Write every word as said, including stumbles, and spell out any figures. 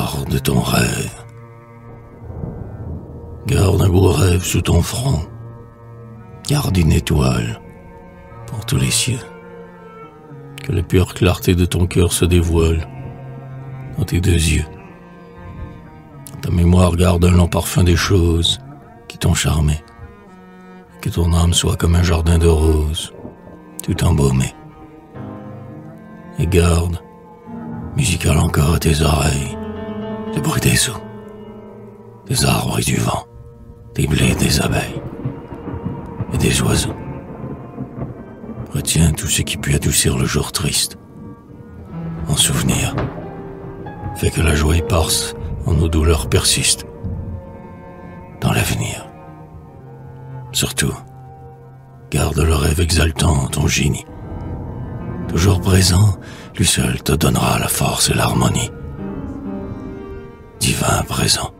Garde ton rêve. Garde un beau rêve sous ton front. Garde une étoile pour tous les cieux. Que la pure clarté de ton cœur se dévoile dans tes deux yeux. Dans ta mémoire garde un long parfum des choses qui t'ont charmé. Que ton âme soit comme un jardin de roses, tout embaumé. Et garde, musical encore à tes oreilles, le bruit des eaux, des arbres et du vent, des blés et des abeilles, et des oiseaux. Retiens tout ce qui peut adoucir le jour triste. En souvenir, fais que la joie éparse en nos douleurs persiste. Dans l'avenir. Surtout, garde le rêve exaltant, ton génie. Toujours présent, lui seul te donnera la force et l'harmonie. Divin présent.